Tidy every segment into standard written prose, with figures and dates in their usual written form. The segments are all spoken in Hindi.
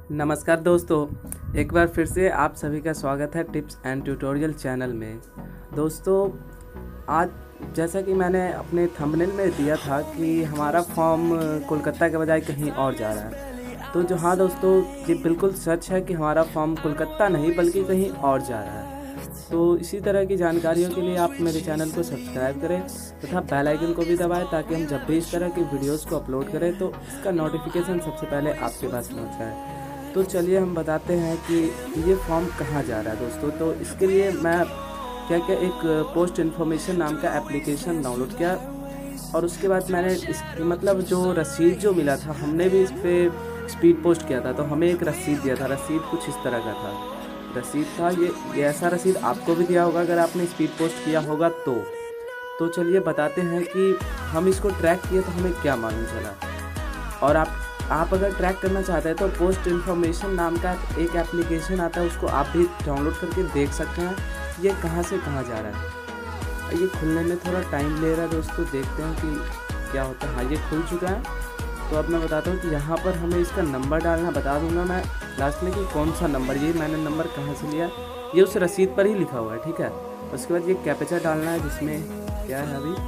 नमस्कार दोस्तों, एक बार फिर से आप सभी का स्वागत है टिप्स एंड ट्यूटोरियल चैनल में। दोस्तों, आज जैसा कि मैंने अपने थंबनेल में दिया था कि हमारा फॉर्म कोलकाता के बजाय कहीं और जा रहा है, तो जो हाँ दोस्तों, ये बिल्कुल सच है कि हमारा फॉर्म कोलकाता नहीं बल्कि कहीं और जा रहा है। तो इसी तरह की जानकारियों के लिए आप मेरे चैनल को सब्सक्राइब करें तथा बेल आइकन को भी दबाएं ताकि हम जब भी इस तरह की वीडियोस को अपलोड करें तो इसका नोटिफिकेशन सबसे पहले आपके पास पहुँच जाए। तो चलिए हम बताते हैं कि ये फॉर्म कहाँ जा रहा है दोस्तों। तो इसके लिए मैं क्या एक पोस्ट इन्फॉर्मेशन नाम का एप्लीकेशन डाउनलोड किया और उसके बाद मैंने इस जो रसीद जो मिला था, हमने भी इस पर स्पीड पोस्ट किया था तो हमें एक रसीद दिया था। रसीद कुछ इस तरह का था, रसीद था ये ऐसा रसीद आपको भी दिया होगा अगर आपने स्पीड पोस्ट किया होगा तो चलिए बताते हैं कि हम इसको ट्रैक किए तो हमें क्या मालूम चला। और आप अगर ट्रैक करना चाहते हैं तो पोस्ट इन्फॉर्मेशन नाम का एक एप्लीकेशन आता है, उसको आप भी डाउनलोड करके देख सकते हैं ये कहाँ से कहाँ जा रहा है। ये खुलने में थोड़ा टाइम ले रहा है दोस्तों, देखते हैं कि क्या होता है। हाँ, ये खुल चुका है। तो अब मैं बताता हूँ कि यहाँ पर हमें इसका नंबर डालना बता दूंगा मैं लास्ट में कि कौन सा नंबर, ये मैंने नंबर कहाँ से लिया, ये उस रसीद पर ही लिखा हुआ है, ठीक है। उसके बाद ये कैप्चा डालना है जिसमें क्या है अभी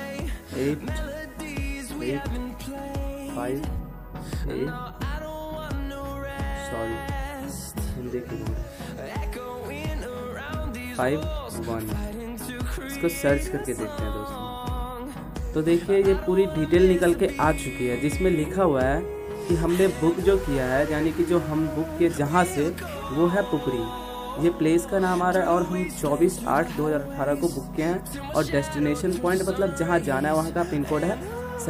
51 इसको सर्च करके देखते हैं दोस्तों। तो देखिए ये पूरी डिटेल निकल के आ चुकी है जिसमें लिखा हुआ है कि हमने बुक जो किया है, यानी कि जो हम बुक किए जहाँ से, वो है पुपरी। ये प्लेस का नाम आ रहा है और हम 24/8/2018 को बुक किए हैं और डेस्टिनेशन पॉइंट मतलब जहाँ जाना है वहाँ का पिन कोड है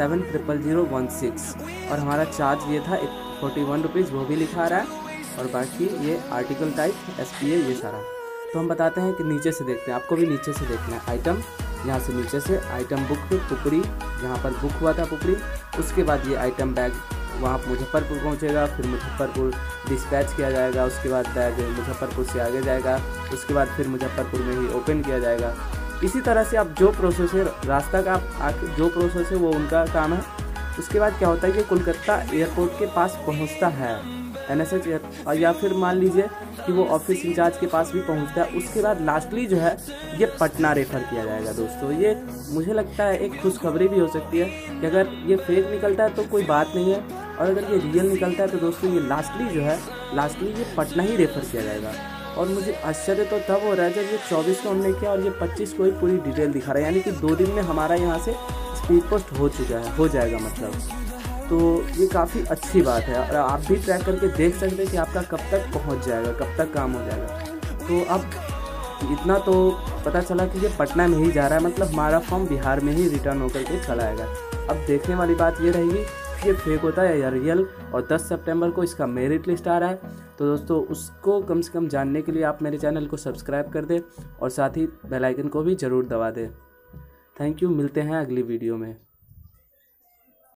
700016 और हमारा चार्ज ये था 41 रुपीज़, वो भी लिखा रहा है। और बाकी ये आर्टिकल टाइप SPA ये सारा। तो हम बताते हैं कि नीचे से देखते हैं, आपको भी नीचे से देखना है। आइटम यहाँ से नीचे से आइटम बुक पुपरी, जहाँ पर बुक हुआ था पुपरी। उसके बाद ये आइटम बैग वहाँ मुजफ्फरपुर पहुँचेगा, फिर मुजफ्फरपुर डिस्पैच किया जाएगा। उसके बाद बैग मुजफ्फरपुर से आगे जाएगा, उसके बाद फिर मुजफ्फरपुर में ही ओपन किया जाएगा। इसी तरह से आप जो प्रोसेस है, रास्ता का आप जो प्रोसेस है वो उनका काम है। उसके बाद क्या होता है कि कोलकाता एयरपोर्ट के पास पहुंचता है NSH, या फिर मान लीजिए कि वो ऑफिस इंचार्ज के पास भी पहुंचता है। उसके बाद लास्टली जो है ये पटना रेफर किया जाएगा दोस्तों। ये मुझे लगता है एक खुशखबरी भी हो सकती है कि अगर ये फेक निकलता है तो कोई बात नहीं है, और अगर ये रियल निकलता है तो दोस्तों ये लास्टली ये पटना ही रेफर किया जाएगा। और मुझे आश्चर्य तो तब हो रहा है जब ये 24 को हमने किया और ये 25 को ही पूरी डिटेल दिखा रहा है, यानी कि 2 दिन में हमारा यहाँ से स्पीड पोस्ट हो जाएगा मतलब। तो ये काफ़ी अच्छी बात है और आप भी ट्रैक करके देख सकते हैं कि आपका कब तक पहुँच जाएगा, कब तक काम हो जाएगा। तो अब इतना तो पता चला कि ये पटना में ही जा रहा है, मतलब हमारा फॉर्म बिहार में ही रिटर्न होकर के चला आएगा। अब देखने वाली बात ये रहेगी ये फेक होता है या रियल। और 10 सितंबर को इसका मेरिट लिस्ट आ रहा है, तो दोस्तों उसको कम से कम जानने के लिए आप मेरे चैनल को सब्सक्राइब कर दें और साथ ही बेल आइकन को भी ज़रूर दबा दें। थैंक यू, मिलते हैं अगली वीडियो में।